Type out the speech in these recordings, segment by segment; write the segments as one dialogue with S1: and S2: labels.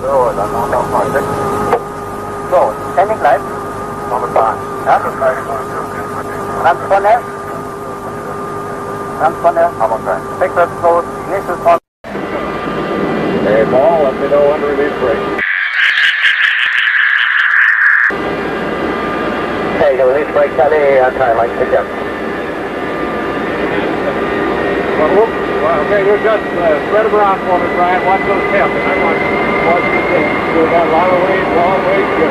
S1: So, standing light. Ja? Transponder. Transponder. Backwards close. Initial on.
S2: Hey, ball, let me know when to release brake.
S1: Okay, the release brake at any time, I can pick up.
S2: Okay, you just spread them around for me, Brian. Watch those tails. I want to watch these things. We've got a lot of ways, long ways to go.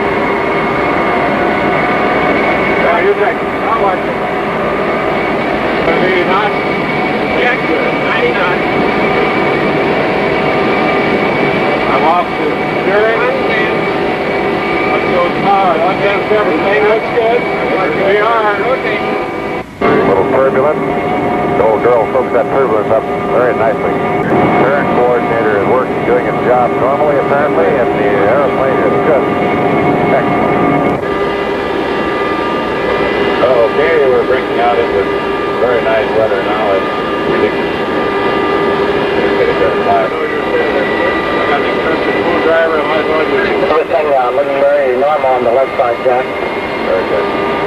S2: Now, you take it. I'll watch it. 80 knots. Yeah, good. 90 knots. I'm off to steering. Watch those power. Against everything. Looks good. CVR. A little turbulent. The old girl soaks that turbulence up very nicely. Turn coordinator is working, doing its job normally apparently, and the aeroplane is good. Excellent. Okay, we're breaking out into very nice weather now. It's ridiculous. Get it there and fly. I got the expensive full driver. I might as well do it.
S1: Everything looking very normal on the left side, Jack.
S2: Very good.